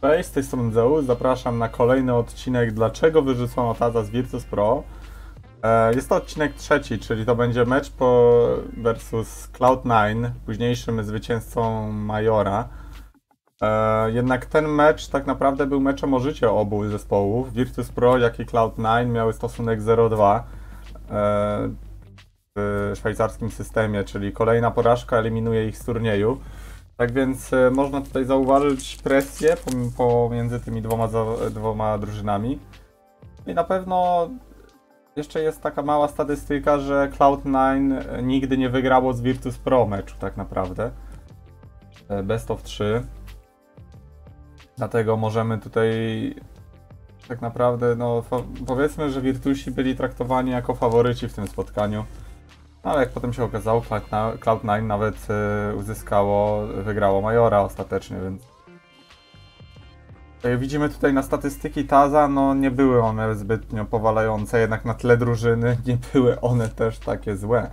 Cześć, z tej strony Zeus, zapraszam na kolejny odcinek Dlaczego wyrzucono Taza z Virtus Pro. Jest to odcinek trzeci, czyli to będzie mecz versus Cloud9, późniejszym zwycięzcą Majora. Jednak ten mecz tak naprawdę był meczem o życie obu zespołów. Virtus Pro, jak i Cloud9 miały stosunek 0-2 w szwajcarskim systemie, czyli kolejna porażka eliminuje ich z turnieju. Tak więc można tutaj zauważyć presję pomiędzy tymi dwoma drużynami. I na pewno jeszcze jest taka mała statystyka, że Cloud9 nigdy nie wygrało z Virtus Pro meczu tak naprawdę. Best of 3. Dlatego możemy tutaj tak naprawdę, no powiedzmy, że Virtusi byli traktowani jako faworyci w tym spotkaniu. Ale jak potem się okazało, Cloud9 nawet wygrało Majora ostatecznie, więc... Jak widzimy tutaj na statystyki Taza, no nie były one zbytnio powalające, jednak na tle drużyny nie były one też takie złe.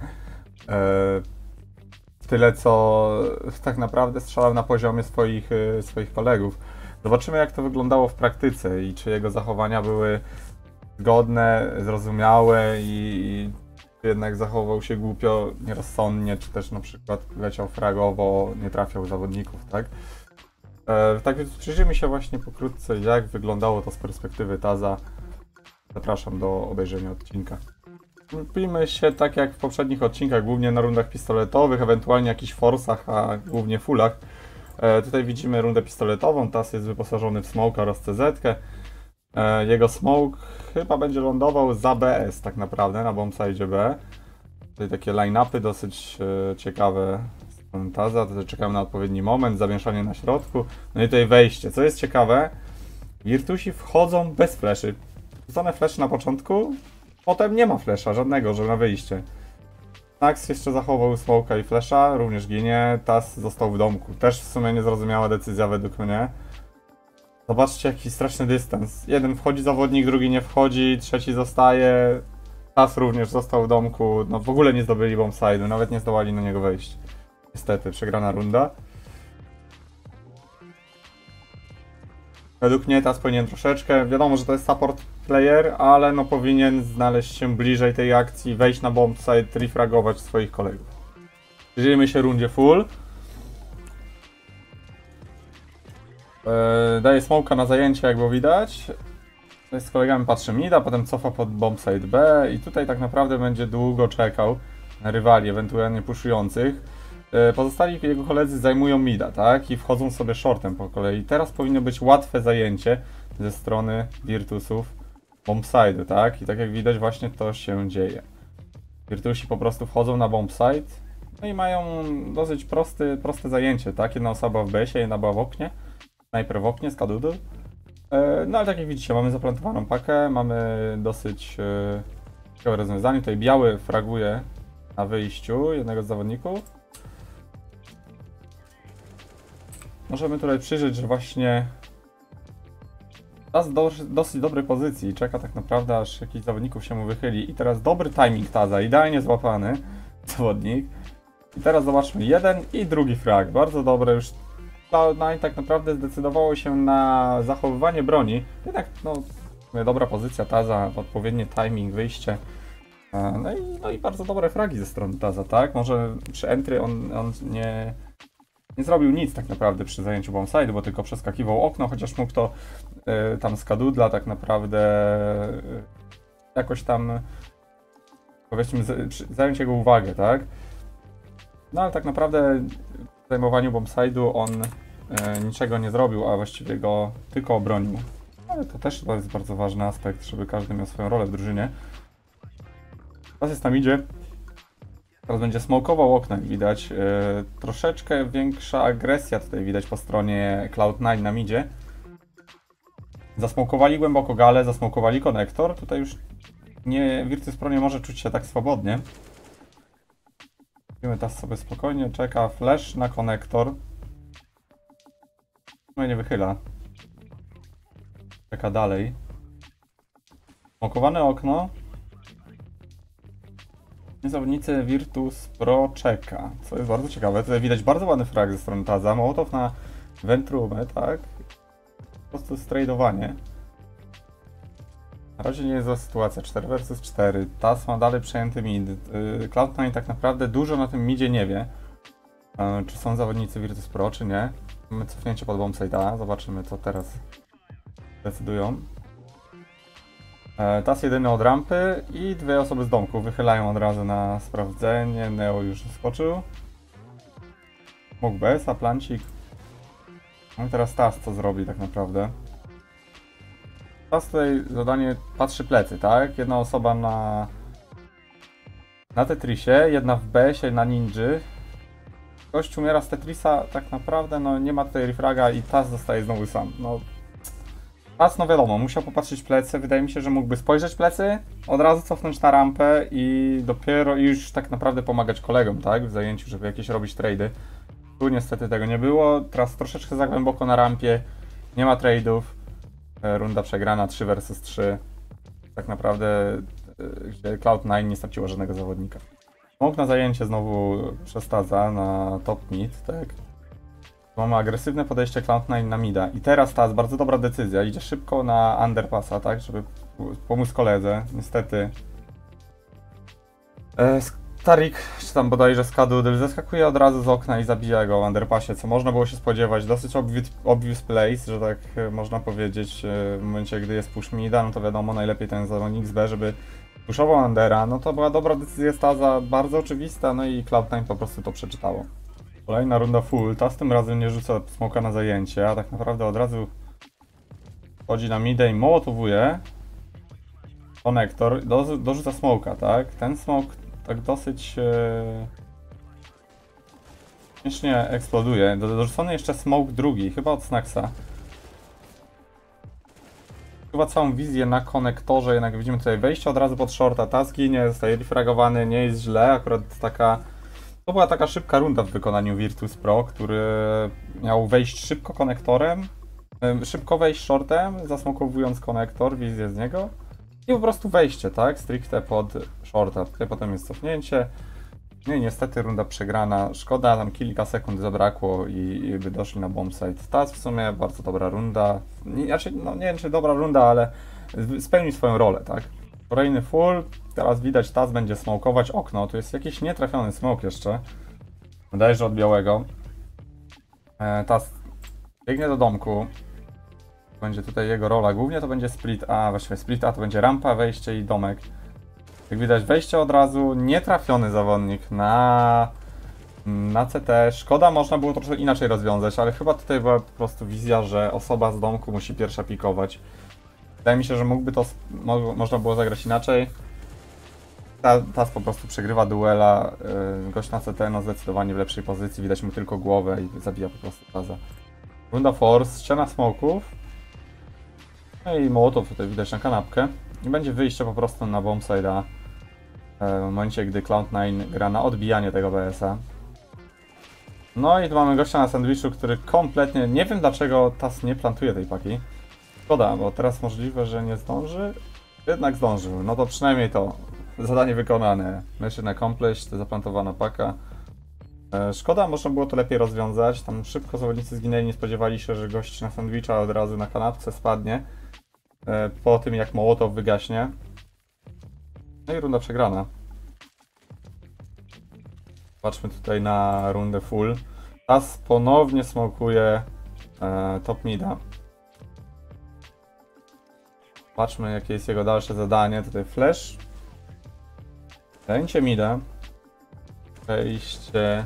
Tyle co tak naprawdę strzelał na poziomie swoich kolegów. Zobaczymy, jak to wyglądało w praktyce i czy jego zachowania były zgodne, zrozumiałe i jednak zachował się głupio, nierozsądnie, czy też na przykład leciał fragowo, nie trafiał zawodników, tak? Tak więc przyjrzyjmy się właśnie pokrótce, jak wyglądało to z perspektywy Taza. Zapraszam do obejrzenia odcinka. Skupimy się tak jak w poprzednich odcinkach, głównie na rundach pistoletowych, ewentualnie jakichś forsach, a głównie fullach. Tutaj widzimy rundę pistoletową, Taz jest wyposażony w smoke oraz CZ-kę. Jego smoke chyba będzie lądował za BS tak naprawdę, na bombside B. Tutaj takie line-upy dosyć ciekawe z Taza, tutaj czekamy na odpowiedni moment, zamieszanie na środku. No i tutaj wejście. Co jest ciekawe, Virtusi wchodzą bez fleszy. Rzucone flesze na początku, potem nie ma flesza żadnego, że na wyjście. Nax jeszcze zachował smoka i flesza, również ginie, Taz został w domku. Też w sumie niezrozumiała decyzja według mnie. Zobaczcie, jaki straszny dystans. Jeden wchodzi zawodnik, drugi nie wchodzi, trzeci zostaje. Taz również został w domku. No w ogóle nie zdobyli bombside'u, nawet nie zdołali na niego wejść. Niestety, przegrana runda. Według mnie Taz powinien troszeczkę, wiadomo, że to jest support player, ale no powinien znaleźć się bliżej tej akcji, wejść na bombside, refragować swoich kolegów. Przyjrzyjmy się rundzie full. Daje smoka na zajęcie, jak było widać. Z kolegami patrzy mida, potem cofa pod bombside B i tutaj tak naprawdę będzie długo czekał na rywali, ewentualnie puszujących. Pozostali jego koledzy zajmują mida, tak? I wchodzą sobie shortem po kolei. Teraz powinno być łatwe zajęcie ze strony Virtusów bombside'u, tak? I tak jak widać właśnie to się dzieje. Virtusi po prostu wchodzą na bombside, no i mają dosyć proste zajęcie, tak? Jedna osoba w besie, jedna była w oknie. Sniper w oknie, skadudu. No ale tak jak widzicie, mamy zaplantowaną pakę, mamy dosyć ciekawe rozwiązanie. Tutaj biały fraguje na wyjściu jednego z zawodników. Możemy tutaj przyjrzeć, że właśnie Taz w dosyć dobrej pozycji, czeka tak naprawdę, aż jakiś zawodników się mu wychyli. I teraz dobry timing Taza, idealnie złapany zawodnik. I teraz zobaczmy, jeden i drugi frag, bardzo dobre już. Cloud9 tak naprawdę zdecydowało się na zachowywanie broni, jednak no dobra pozycja Taza, odpowiedni timing, wyjście. No i bardzo dobre fragi ze strony Taza, tak? Może przy entry on nie zrobił nic tak naprawdę przy zajęciu bombside, bo tylko przeskakiwał okno, chociaż mógł to tam z kadudla tak naprawdę jakoś tam, powiedzmy, zająć jego uwagę, tak? No ale tak naprawdę w zajmowaniu bombside'u on niczego nie zrobił, a właściwie go tylko obronił. Ale to też jest bardzo ważny aspekt, żeby każdy miał swoją rolę w drużynie. Teraz jest tam idzie. Teraz będzie smokował okna, jak widać. Troszeczkę większa agresja tutaj widać po stronie Cloud9 na midzie. Zasmokowali głęboko galę, zasmokowali konektor. Tutaj już Virtus Pro nie może czuć się tak swobodnie. Widzimy teraz sobie spokojnie, czeka flash na konektor. No i nie wychyla. Czeka dalej. Smokowane okno. Zawodnicy Virtus Pro czeka, co jest bardzo ciekawe. Tutaj widać bardzo ładny frag ze strony Taza. Mołotow na Ventrumę, tak? po prostu stradowanie. Na razie nie jest zła sytuacja, 4 versus 4, TAS ma dalej przejęty mid. Cloud9 tak naprawdę dużo na tym midzie nie wie. Czy są zawodnicy Virtus Pro, czy nie. Mamy cofnięcie pod bombside'a, zobaczymy co teraz decydują. TAS jedyny od rampy i dwie osoby z domku wychylają od razu na sprawdzenie. Neo już skoczył. Mógł bez, a plancik. No i teraz TAS co zrobi tak naprawdę. TAS tutaj zadanie patrzy plecy, tak? Jedna osoba na Tetrisie, jedna w BS-ie na Ninży. Gość umiera z Tetrisa, tak naprawdę no nie ma tutaj refraga i TAS zostaje znowu sam. No, TAS no wiadomo, musiał popatrzeć plecy, wydaje mi się, że mógłby spojrzeć plecy, od razu cofnąć na rampę i dopiero już tak naprawdę pomagać kolegom, tak? W zajęciu, żeby jakieś robić trady. Tu niestety tego nie było, teraz troszeczkę za głęboko na rampie, nie ma trade'ów. Runda przegrana 3 versus 3. Tak naprawdę gdzie Cloud9 nie straciło żadnego zawodnika. Mógł na zajęcie znowu przez TASa na top mid, tak? Mamy agresywne podejście Cloud9 na mida. I teraz TAS, bardzo dobra decyzja, idzie szybko na underpassa, tak? Żeby pomóc koledze. Niestety Tarik, czy tam bodajże Skadoodle, zeskakuje od razu z okna i zabija go w underpassie, co można było się spodziewać. Dosyć obvious place, że tak można powiedzieć, w momencie gdy jest push mida, no to wiadomo, najlepiej ten zawodnik z B, żeby pushował undera, no to była dobra decyzja z TASa, bardzo oczywista, no i Cloud9 po prostu to przeczytało. Kolejna runda full, TAS tym razem nie rzuca smoka na zajęcie, a tak naprawdę od razu wchodzi na midę i mołotowuje. Konektor, dorzuca smoka, tak? Ten smoke tak dosyć śmiesznie eksploduje. Dorzucony jeszcze smoke drugi, chyba od Snacksa. Chyba całą wizję na konektorze, jednak widzimy tutaj wejście od razu pod shorta, TAS ginie, zostaje refragowany, nie jest źle, akurat taka... To była taka szybka runda w wykonaniu Virtus Pro, który miał wejść szybko konektorem, szybko wejść shortem, zasmokowując konektor, wizję z niego. I po prostu wejście, tak? Stricte pod shorta. Tutaj potem jest cofnięcie. No i niestety runda przegrana. Szkoda, tam kilka sekund zabrakło i by doszli na bombsite. TAS w sumie bardzo dobra runda. Znaczy, no nie wiem czy dobra runda, ale spełni swoją rolę, tak? Kolejny full. Teraz widać, TAS będzie smokować okno. Tu jest jakiś nietrafiony smoke jeszcze. Wydaje się, że od białego. TAS biegnie do domku. Będzie tutaj jego rola. Głównie to będzie split A, właściwie split A to będzie rampa, wejście i domek. Jak widać, wejście od razu, nietrafiony zawodnik na CT. Szkoda, można było to troszkę inaczej rozwiązać, ale chyba tutaj była po prostu wizja, że osoba z domku musi pierwsza pikować. Wydaje mi się, że mógłby to, można było zagrać inaczej. TAS po prostu przegrywa duela, gość na CT no zdecydowanie w lepszej pozycji, widać mu tylko głowę i zabija po prostu TASa. Runda force, ściana smoków. No i Mołotow tutaj widać na kanapkę. I będzie wyjście po prostu na bombside'a w momencie, gdy Cloud9 gra na odbijanie tego BS-a. No i tu mamy gościa na sandwichu, który kompletnie... Nie wiem dlaczego TAS nie plantuje tej paki. Szkoda, bo teraz możliwe, że nie zdąży. Jednak zdążył. No to przynajmniej to. Zadanie wykonane. Mission accomplished, zaplantowana paka. Szkoda, można było to lepiej rozwiązać. Tam szybko zawodnicy zginęli, nie spodziewali się, że gość na sandwicha od razu na kanapce spadnie. Po tym jak Mołotow wygaśnie. No i runda przegrana. Patrzmy tutaj na rundę full. TAS ponownie smokuje top mida. Patrzmy jakie jest jego dalsze zadanie. Tutaj flash. Zajęcie mida. Wejście.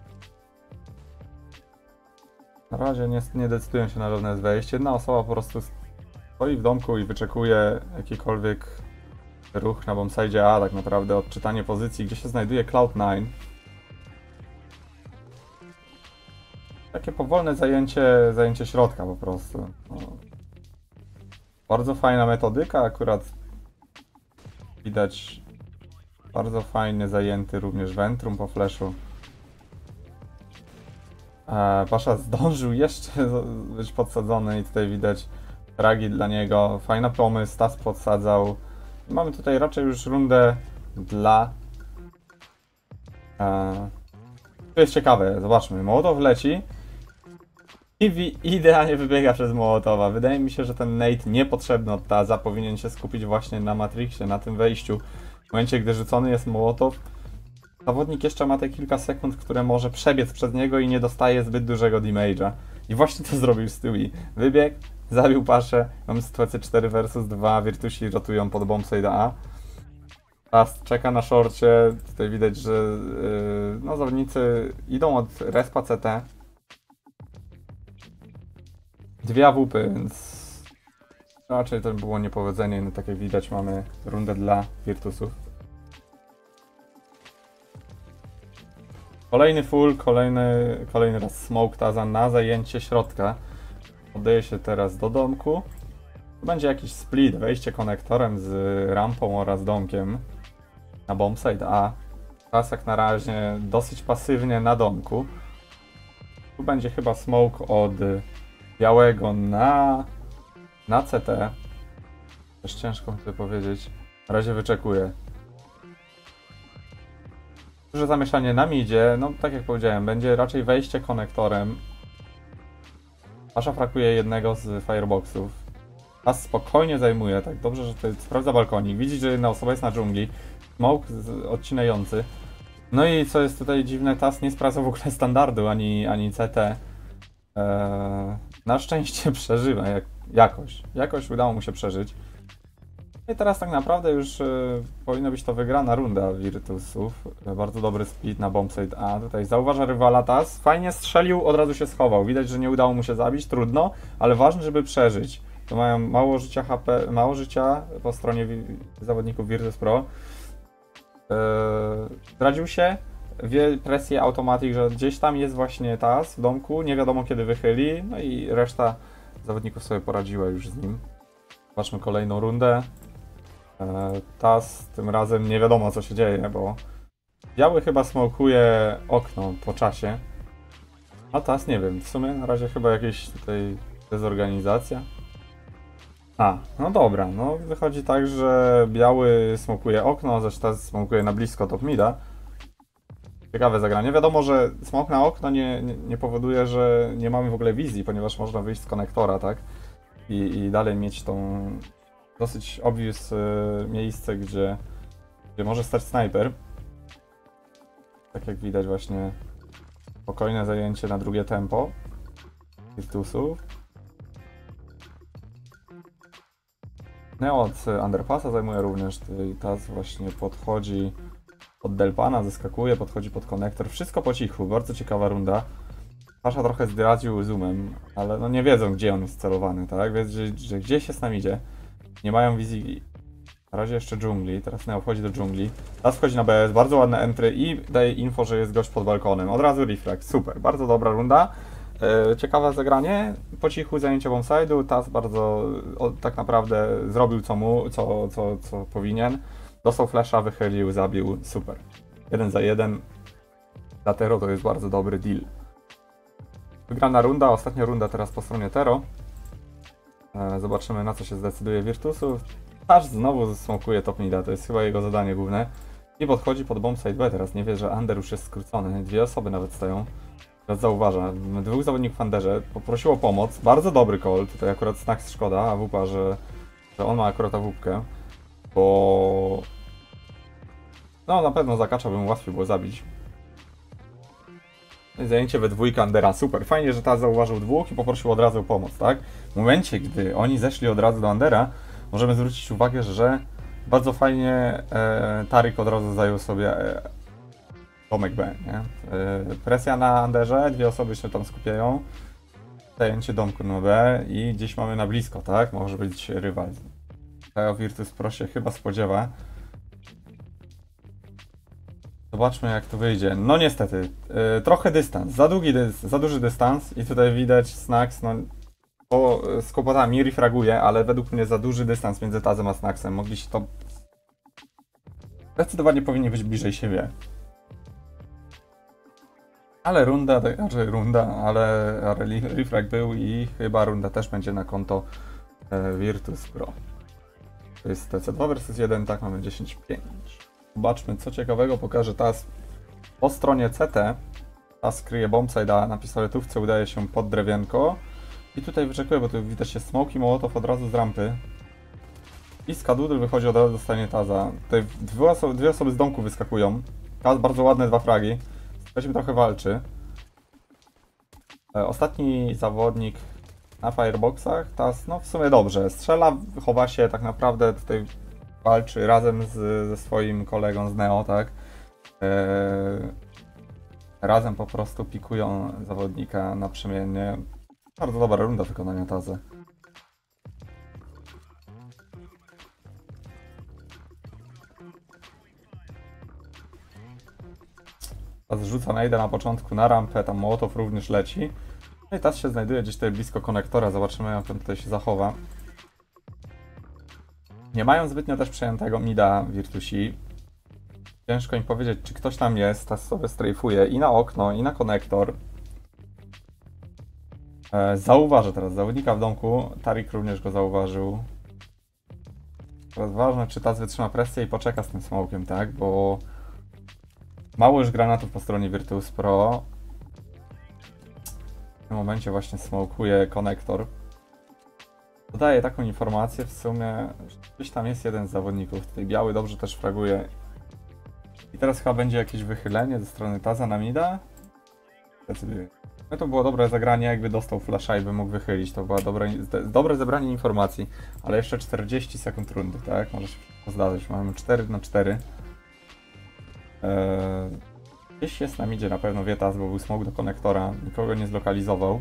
Na razie nie decydują się na żadne wejście. Jedna osoba po prostu stoi w domku i wyczekuje jakikolwiek ruch na bombside A, tak naprawdę odczytanie pozycji, gdzie się znajduje Cloud9. Takie powolne zajęcie środka po prostu. No. Bardzo fajna metodyka, akurat widać bardzo fajny zajęty również Ventrum po flashu. Pasza zdążył jeszcze być podsadzony i tutaj widać fragi dla niego. Fajny pomysł, TAS podsadzał. I mamy tutaj raczej już rundę dla... To jest ciekawe, zobaczmy. Mołotow leci. I idealnie wybiega przez Mołotowa. Wydaje mi się, że ten nade niepotrzebny od Taza powinien się skupić właśnie na Matrixie, na tym wejściu. W momencie, gdy rzucony jest Mołotow, zawodnik jeszcze ma te kilka sekund, które może przebiec przez niego i nie dostaje zbyt dużego damage'a. I właśnie to zrobił Stewie. Wybiegł, zabił paszę, mamy sytuację 4 vs 2, Virtusi rotują pod bombside A. Taz czeka na shorcie, tutaj widać, że no, zawodnicy idą od respa CT. 2 AWP, więc raczej to było niepowodzenie, no tak jak widać mamy rundę dla Virtusów. Kolejny full, kolejny raz smoke Taza na zajęcie środka. Oddaje się teraz do domku. Będzie jakiś split, wejście konektorem z rampą oraz domkiem na bombside A. Taz jak na razie dosyć pasywnie na domku. Tu będzie chyba smoke od białego na CT. Też ciężko mi to powiedzieć. Na razie wyczekuję. Duże zamieszanie na midzie, no tak jak powiedziałem, będzie raczej wejście konektorem. Pasza frakuje jednego z fireboxów. Taz spokojnie zajmuje, tak dobrze, że tutaj sprawdza balkonik. Widzi, że jedna osoba jest na dżungli. Smoke odcinający. No i co jest tutaj dziwne, Taz nie sprawdza w ogóle standardu ani CT. Na szczęście przeżywa jakoś udało mu się przeżyć. I teraz tak naprawdę już powinna być to wygrana runda Virtusów. Bardzo dobry speed na bombside A. Tutaj zauważa rywala Taz. Fajnie strzelił, od razu się schował. Widać, że nie udało mu się zabić, trudno, ale ważne, żeby przeżyć. To mają mało życia HP, mało życia po stronie zawodników Virtus Pro. Zdradził się, wie presję automatyk, że gdzieś tam jest właśnie Taz w domku, nie wiadomo kiedy wychyli, no i reszta zawodników sobie poradziła już z nim. Zobaczmy kolejną rundę. Taz tym razem nie wiadomo co się dzieje, bo biały chyba smokuje okno po czasie. A Taz nie wiem, w sumie na razie chyba jakieś tutaj dezorganizacja. No dobra, no wychodzi tak, że biały smokuje okno, zaś Taz smokuje na blisko top mida. Ciekawe zagranie. Wiadomo, że smok na okno nie powoduje, że nie mamy w ogóle wizji, ponieważ można wyjść z konektora, tak? I dalej mieć tą dosyć obvious miejsce, gdzie może stać snajper. Tak jak widać właśnie spokojne zajęcie na drugie tempo Virtusów. Neo od underpassa zajmuje również, tutaj Taz właśnie podchodzi od delpana, zeskakuje, podchodzi pod konektor, wszystko po cichu, bardzo ciekawa runda. Pasza trochę zdradził zoomem, ale no nie wiedzą gdzie on jest celowany, tak? Wiedzą, że gdzieś jest nam idzie. Nie mają wizji. Na razie jeszcze dżungli, teraz Neo wchodzi do dżungli. Taz wchodzi na BS, bardzo ładne entry i daje info, że jest gość pod balkonem. Od razu reflect, super, bardzo dobra runda. Ciekawe zagranie, po cichu zajęcie bombside'u, Taz bardzo tak naprawdę zrobił co powinien. Dostał flasha, wychylił, zabił, super. 1 za 1. Dla Tero to jest bardzo dobry deal. Wygrana runda, ostatnia runda teraz po stronie Tero. Zobaczymy na co się zdecyduje Virtusów. Taz znowu smokuje top mida, to jest chyba jego zadanie główne. I podchodzi pod bombside B, teraz nie wie, że under już jest skrócony. 2 osoby nawet stoją. Teraz zauważa, 2 zawodników w underze, poprosił o pomoc. Bardzo dobry call, tutaj akurat Snax szkoda, AWP, że on ma akurat AWP. Bo no na pewno zakacza bym łatwiej było zabić. Zajęcie we dwójkę Undera, super. Fajnie, że Taz zauważył 2 i poprosił od razu o pomoc, tak? W momencie, gdy oni zeszli od razu do Undera, możemy zwrócić uwagę, że bardzo fajnie Tarik od razu zajął sobie domek B, nie? Presja na Underze, 2 osoby się tam skupiają. Zajęcie domku na B i gdzieś mamy na blisko, tak? Może być rywal. Tego Virtus Pro się chyba spodziewa. Zobaczmy jak to wyjdzie. No niestety, trochę dystans, za duży dystans i tutaj widać Snax, no z kłopotami refraguje, ale według mnie za duży dystans między Tazem a Snaxem. Mogli się to... Zdecydowanie powinni być bliżej siebie. Ale ale refrag był i chyba runda też będzie na konto Virtus Pro. To jest TC2 vs 1, tak mamy 10-5. Zobaczmy co ciekawego pokaże Taz po stronie CT. Taz kryje bombsite, a na pistoletówce udaje się pod drewienko. I tutaj wyczekuje, bo tu widać się smoke i mołotow od razu z rampy. I Skadoodle wychodzi od razu, dostanie Taza. Tutaj dwie osoby z domku wyskakują. Taz bardzo ładne 2 fragi. Weźmy trochę walczy. Ostatni zawodnik na fireboxach. Taz, no w sumie dobrze. Strzela, chowa się, tak naprawdę tutaj walczy razem ze swoim kolegą z Neo, tak? Razem po prostu pikują zawodnika naprzemiennie. Bardzo dobra runda wykonania Tazy. Taz rzuca najdę na początku na rampę, tam mołotow również leci. No i Taz się znajduje gdzieś tutaj blisko konektora, zobaczymy jak on tutaj się zachowa. Nie mają zbytnio też przejętego mida Virtusi. Ciężko im powiedzieć, czy ktoś tam jest. Taz sobie strajfuje i na okno, i na konektor. Zauważę teraz zawodnika w domku. Tarik również go zauważył. Teraz ważne, czy Taz wytrzyma presję i poczeka z tym smokiem, tak? Bo mało już granatów po stronie Virtus Pro. W tym momencie właśnie smokuje konektor. Dodaję taką informację w sumie, że gdzieś tam jest jeden z zawodników. Tutaj biały dobrze też fraguje. I teraz chyba będzie jakieś wychylenie ze strony Taza na mida. Decyduję. No to było dobre zagranie, jakby dostał flasha i by mógł wychylić. To było dobre zebranie informacji. Ale jeszcze 40 sekund rundy, tak? Może się zdarzyć. Mamy 4-4. Gdzieś jest na midzie na pewno Taz, bo był smoke do konektora. Nikogo nie zlokalizował.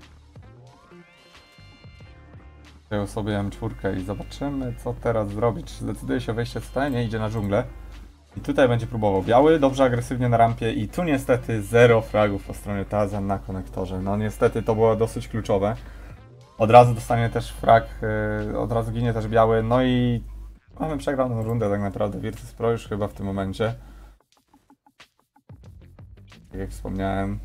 Wziął sobie M4 i zobaczymy, co teraz zrobić. Czy zdecyduje się o wejście w stanie? Nie, idzie na dżunglę. I tutaj będzie próbował biały, dobrze agresywnie na rampie i tu niestety 0 fragów po stronie Taza na konektorze. No niestety to było dosyć kluczowe. Od razu dostanie też frag, od razu ginie też biały, no i mamy przegraną rundę tak naprawdę. Virtus Pro już chyba w tym momencie. Tak jak wspomniałem.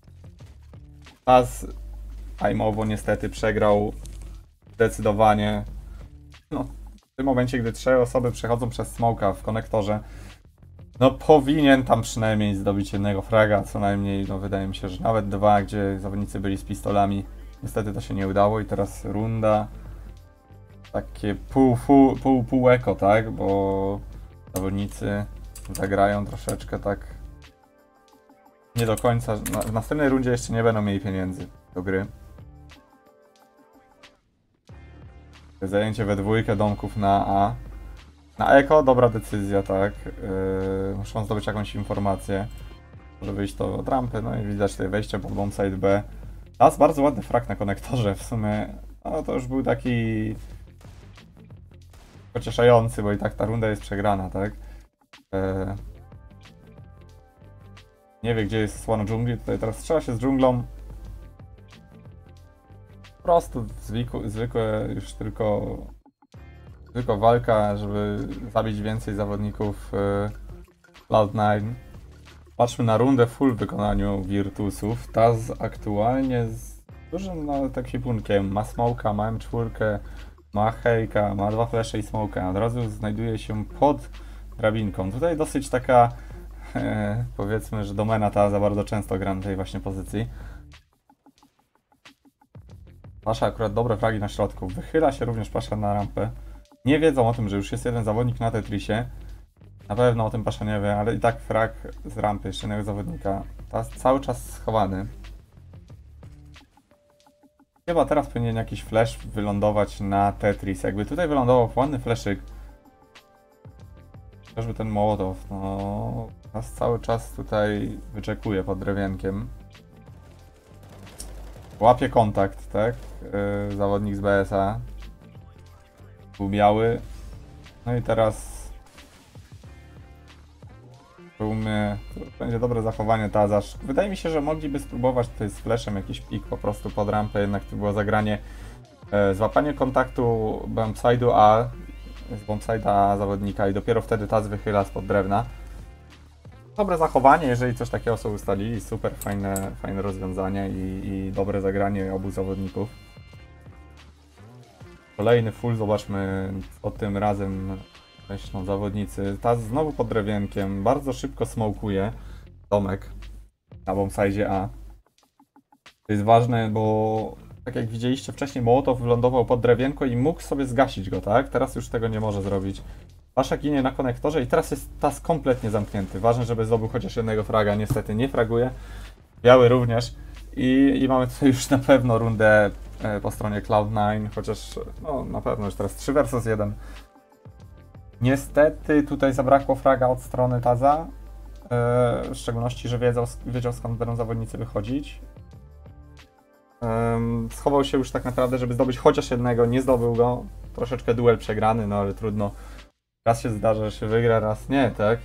Taz aimowo niestety przegrał zdecydowanie. No, w tym momencie, gdy 3 osoby przechodzą przez smoka w konektorze, no powinien tam przynajmniej zdobyć jednego fraga, co najmniej, no wydaje mi się, że nawet 2, gdzie zawodnicy byli z pistolami. Niestety to się nie udało i teraz runda takie pół eko, tak, bo zawodnicy zagrają troszeczkę tak nie do końca. W następnej rundzie jeszcze nie będą mieli pieniędzy do gry. Zajęcie we dwójkę domków na A. Na eko dobra decyzja, tak. Muszą zdobyć jakąś informację. Może wyjść to od rampy, no i widać tutaj wejście pod bombsite B. Teraz bardzo ładny frag na konektorze, w sumie no to już był taki pocieszający, bo i tak ta runda jest przegrana, tak. Nie wie, gdzie jest słona dżungli, tutaj teraz strzela się z dżunglą. Po prostu zwykłe już tylko walka, żeby zabić więcej zawodników Cloud9. Patrzmy na rundę full w wykonaniu Virtusów. Taz aktualnie z dużym nawet ekwipunkiem. Ma smoka, ma M4, ma hejka, ma 2 flesze i smoka. Od razu znajduje się pod drabinką. Tutaj dosyć taka powiedzmy, że domena Taza bardzo często gra na tej właśnie pozycji. Pasza akurat dobre fragi na środku. Wychyla się również Pasza na rampę. Nie wiedzą o tym, że już jest jeden zawodnik na Tetrisie. Na pewno o tym Pasza nie wie, ale i tak frag z rampy jeszcze jednego zawodnika. Taz cały czas schowany. Chyba teraz powinien jakiś flash wylądować na Tetris. Jakby tutaj wylądował ładny flashyk. Chociażby ten mołotow, no... Taz cały czas tutaj wyczekuje pod drewienkiem. Łapie kontakt, tak? Zawodnik z BSA. Był biały. No i teraz... To będzie dobre zachowanie Taza. Wydaje mi się, że mogliby spróbować tutaj z flashem jakiś pik po prostu pod rampę, jednak to było zagranie. Złapanie kontaktu bombside'u A, z bombside'a zawodnika i dopiero wtedy Taz wychyla spod drewna. Dobre zachowanie, jeżeli coś takiego sobie ustalili, super fajne rozwiązanie i dobre zagranie obu zawodników. Kolejny full, zobaczmy co tym razem myślą zawodnicy. Taz znowu pod drewienkiem, bardzo szybko smokuje domek. na bombsite A. To jest ważne, bo tak jak widzieliście wcześniej, Mołotow wylądował pod drewienko i mógł sobie zgasić go, tak? Teraz już tego nie może zrobić. Wasza ginie na konektorze i teraz jest tas kompletnie zamknięty. Ważne, żeby zdobył chociaż jednego fraga. Niestety nie fraguje. Biały również. I mamy tutaj już na pewno rundę po stronie Cloud9, chociaż no, na pewno już teraz 3 versus 1. Niestety tutaj zabrakło fraga od strony Taza. W szczególności, że wiedział skąd będą zawodnicy wychodzić. Schował się już tak naprawdę, żeby zdobyć chociaż jednego, nie zdobył go. Troszeczkę duel przegrany, no ale trudno. Raz się zdarza, że się wygra, raz nie, tak?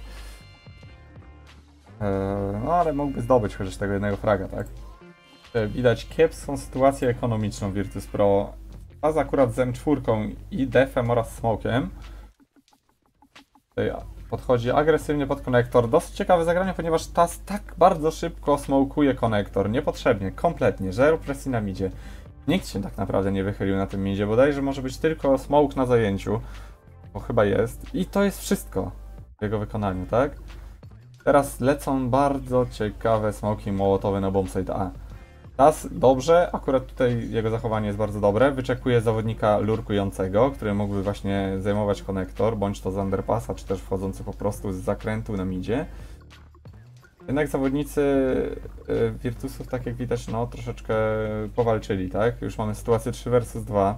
No ale mógłby zdobyć chociaż tego jednego fraga, tak? Widać kiepską sytuację ekonomiczną Virtus.pro. Taza akurat z M4 i defem oraz smokiem. Tutaj podchodzi agresywnie pod konektor. Dosyć ciekawe zagranie, ponieważ Taz tak bardzo szybko smokuje konektor. Niepotrzebnie, kompletnie. Zero presji na midzie. Nikt się tak naprawdę nie wychylił na tym midzie. Bodajże może być tylko smoke na zajęciu. Bo chyba jest. I to jest wszystko w jego wykonaniu, tak? Teraz lecą bardzo ciekawe smoki mołotowe na bombsite A. Taz dobrze, akurat tutaj jego zachowanie jest bardzo dobre. Wyczekuje zawodnika lurkującego, który mógłby właśnie zajmować konektor, bądź to z underpassa, czy też wchodzący po prostu z zakrętu na midzie. Jednak zawodnicy Virtusów, tak jak widać, no troszeczkę powalczyli, tak? Już mamy sytuację 3 versus 2.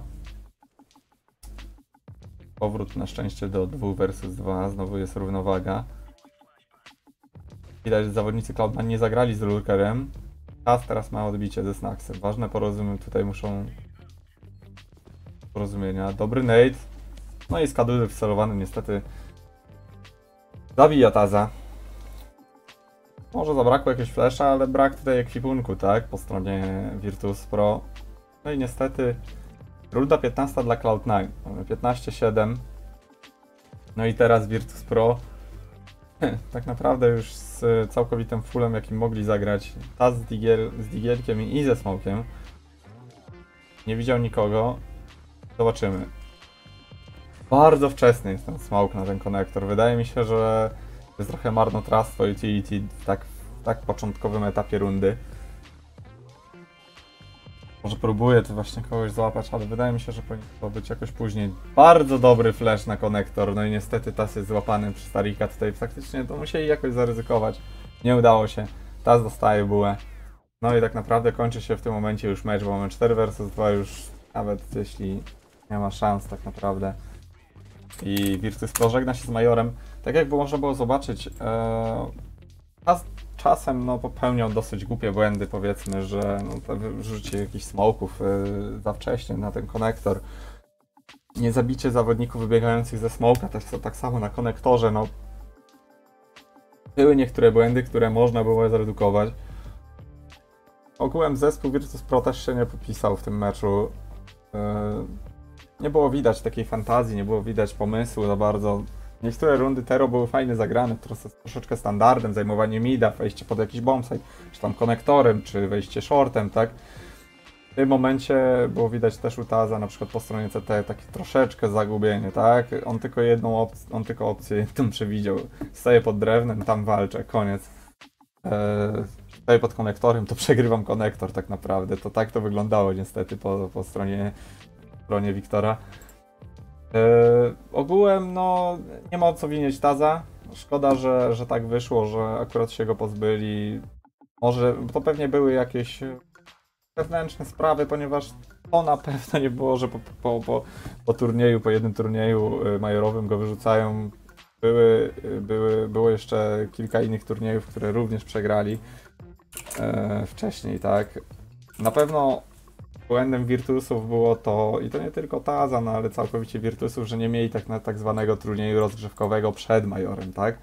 Powrót na szczęście do 2 versus 2, znowu jest równowaga. Widać, że zawodnicy Cloud9 nie zagrali z lurkerem. Taz teraz ma odbicie ze Snacksem. Ważne porozumienia tutaj muszą... Porozumienia. Dobry nade. No i skaduzy wcelowany niestety zabija Taza. Może zabrakło jakiegoś flasha, ale brak tutaj ekwipunku, tak? Po stronie Virtus.pro. No i niestety runda 15 dla Cloud9. Mamy 15-7. No i teraz Virtus.pro tak naprawdę już z całkowitym fullem, jakim mogli zagrać. Taz z digielkiem i ze smokiem. Nie widział nikogo. Zobaczymy. Bardzo wczesny jest ten smoke na ten konektor. Wydaje mi się, że to jest trochę marnotrawstwo utility w tak początkowym etapie rundy. Może próbuję tu właśnie kogoś złapać, ale wydaje mi się, że powinno to być jakoś później. Bardzo dobry flash na konektor, no i niestety Taz jest złapany przez Starika tutaj. Faktycznie to musieli jakoś zaryzykować. Nie udało się. Taz dostaje bułę. No i tak naprawdę kończy się w tym momencie już mecz, bo mamy 4 versus 2 już, nawet jeśli nie ma szans tak naprawdę. I Virtus.pro żegna się z Majorem. Tak jakby można było zobaczyć, Taz czasem no, popełniał dosyć głupie błędy, powiedzmy, że no, wrzucie jakichś smoków za wcześnie na ten konektor. Nie zabicie zawodników wybiegających ze smoka, też tak samo na konektorze. No. Były niektóre błędy, które można było zredukować. Ogółem zespół Virtus.pro też się nie popisał w tym meczu. Nie było widać takiej fantazji, nie było widać pomysłu za bardzo. Niektóre rundy Tero były fajnie zagrane, troszeczkę standardem, zajmowanie mida, wejście pod jakiś bombsite, czy tam konektorem, czy wejście shortem, tak? W tym momencie było widać też u Taza, na przykład po stronie CT, takie troszeczkę zagubienie, tak? On tylko opcję jedną przewidział. Staję pod drewnem, tam walczę, koniec. Staję pod konektorem, to przegrywam konektor tak naprawdę. To tak to wyglądało niestety po stronie Wiktora. Ogółem no nie ma o co winić Taza. Szkoda, że tak wyszło, że akurat się go pozbyli. Może to pewnie były jakieś wewnętrzne sprawy, ponieważ to na pewno nie było, że po turnieju, po jednym turnieju majorowym go wyrzucają. Było jeszcze kilka innych turniejów, które również przegrali wcześniej, tak. Na pewno błędem Virtusów było to, i to nie tylko Taza, no ale całkowicie Virtusów, że nie mieli tak zwanego turnieju rozgrzewkowego przed Majorem, tak?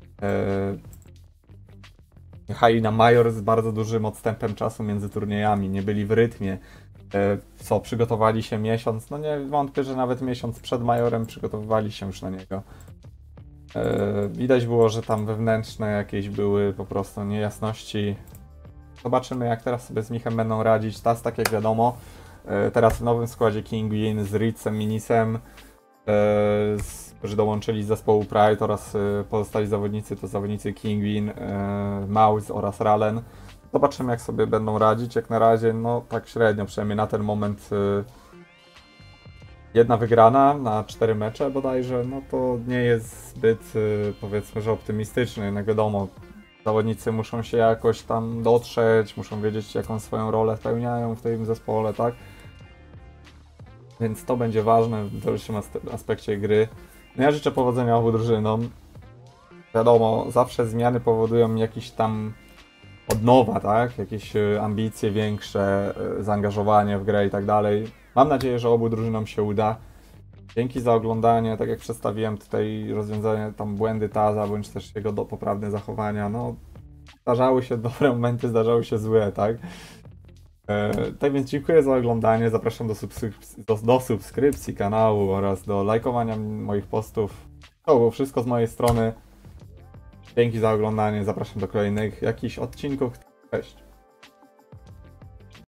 Jechali na Major z bardzo dużym odstępem czasu między turniejami, nie byli w rytmie, co przygotowali się miesiąc, no nie wątpię, że nawet miesiąc przed Majorem przygotowywali się już na niego. Widać było, że tam wewnętrzne jakieś były po prostu niejasności. Zobaczymy, jak teraz sobie z Michem będą radzić. Taz, tak jak wiadomo, teraz w nowym składzie Kinguin z Ritzem, Minisem, którzy dołączyli z zespołu Pride oraz pozostali zawodnicy to zawodnicy Kinguin, Mouse oraz Ralen. Zobaczymy, jak sobie będą radzić. Jak na razie, no tak średnio, przynajmniej na ten moment jedna wygrana na 4 mecze bodajże, no to nie jest zbyt, powiedzmy, że optymistyczny. No wiadomo, zawodnicy muszą się jakoś tam dotrzeć, muszą wiedzieć, jaką swoją rolę spełniają w tym zespole, tak? Więc to będzie ważne w dalszym aspekcie gry. No ja życzę powodzenia obu drużynom. Wiadomo, zawsze zmiany powodują jakiś tam odnowa, tak? Jakieś ambicje większe, zaangażowanie w grę i tak dalej. Mam nadzieję, że obu drużynom się uda. Dzięki za oglądanie, tak jak przedstawiłem tutaj rozwiązanie, tam błędy Taza, bądź też jego poprawne zachowania, no zdarzały się dobre momenty, zdarzały się złe, tak? Tak więc dziękuję za oglądanie, zapraszam do subskrypcji kanału oraz do lajkowania moich postów. To było wszystko z mojej strony. Dzięki za oglądanie, zapraszam do kolejnych jakichś odcinków. Cześć!